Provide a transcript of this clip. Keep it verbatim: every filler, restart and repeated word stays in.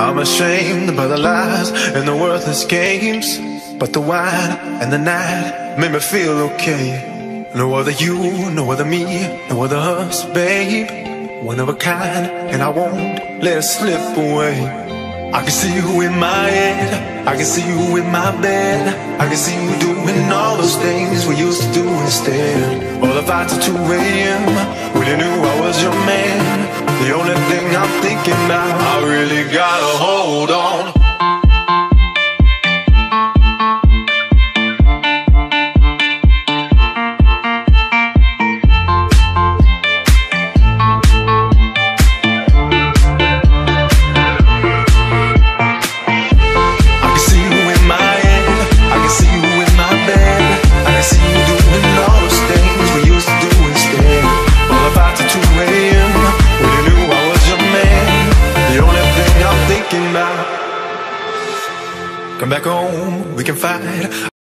I'm ashamed by the lies and the worthless games, but the wine and the night made me feel okay. No other you, no other me, no other us, babe. One of a kind, and I won't let it slip away. I can see you in my head, I can see you in my bed, I can see you doing all those things we used to do instead. All the fights at two A M when you knew I was your man. The only thing I'm thinking about, I really gotta hold on. Come back home, we can fight.